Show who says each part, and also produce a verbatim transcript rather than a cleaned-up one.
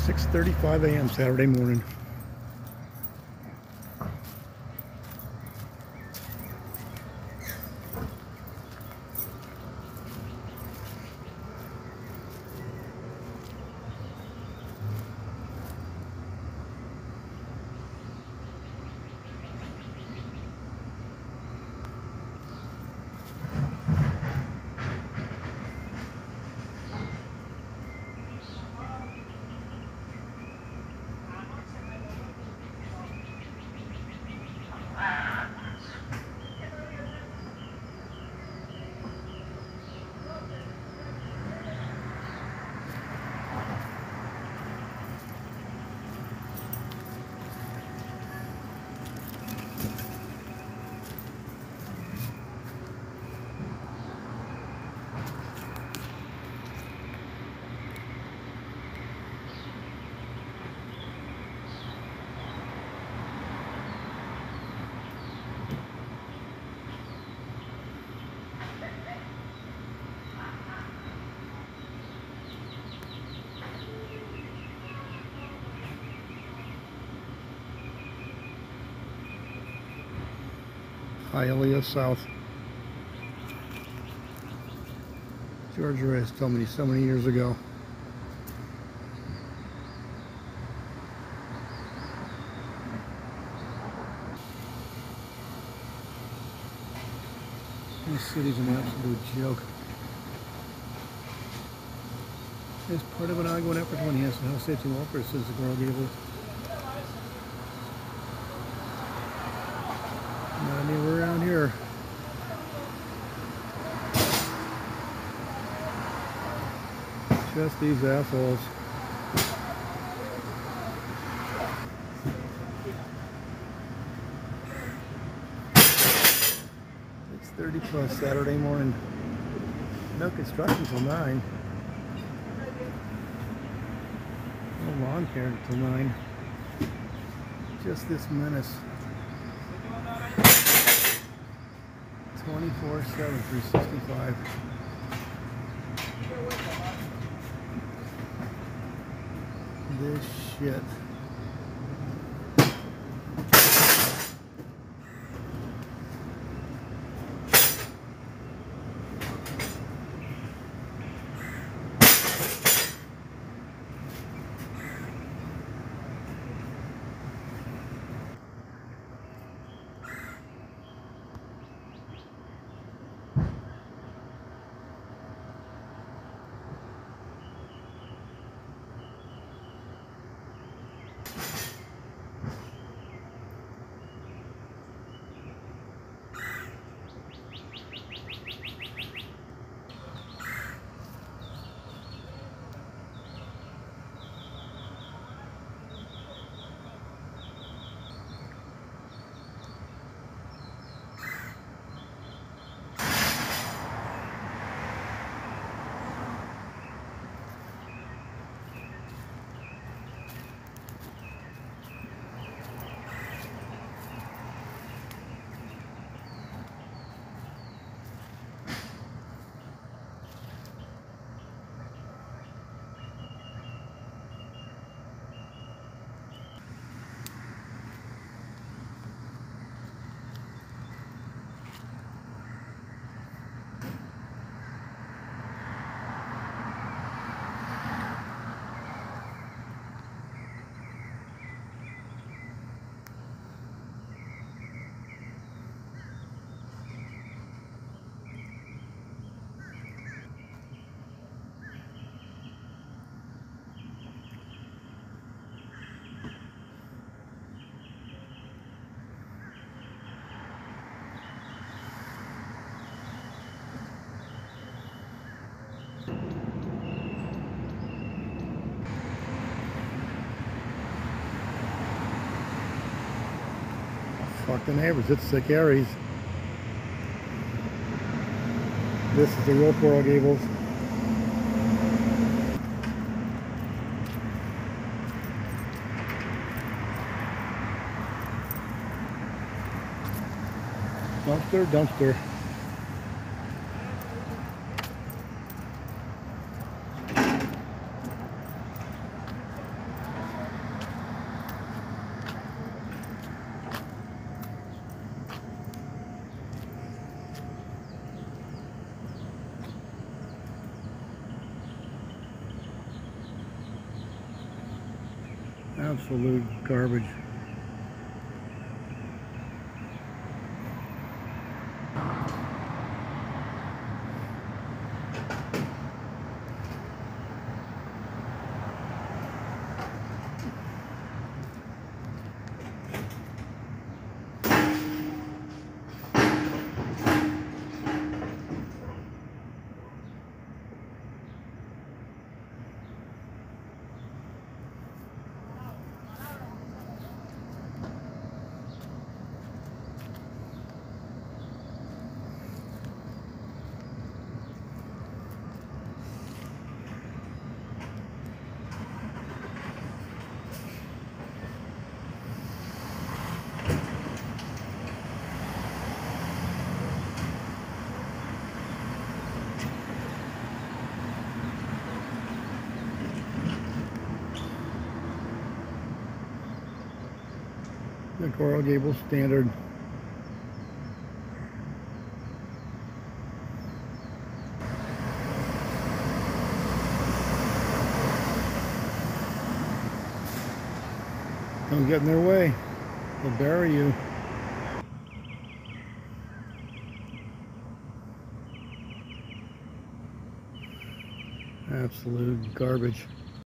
Speaker 1: six thirty-five A M Saturday morning. Hialeah South. George Reyes told me so many years ago. This city's an absolute joke. As part of an ongoing effort to enhance health, safety, and welfare, says the Coral Gables. Not anywhere around here. Just these assholes. six thirty plus Saturday morning. No construction till nine. No lawn care until nine. Just this menace. twenty-four seven, three sixty-five. This shit. Fuck the neighbors, it's sick Aries. This is the real Coral Gables. Dumpster, dumpster. Absolute garbage. The coral gable standard. Don't get in their way. They'll bury you. Absolute garbage.